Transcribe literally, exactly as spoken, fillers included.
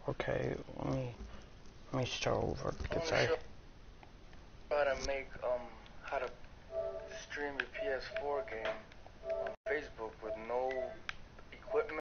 Okay, let me let me start over because I'm I. sure how to make um how to stream your P S four game.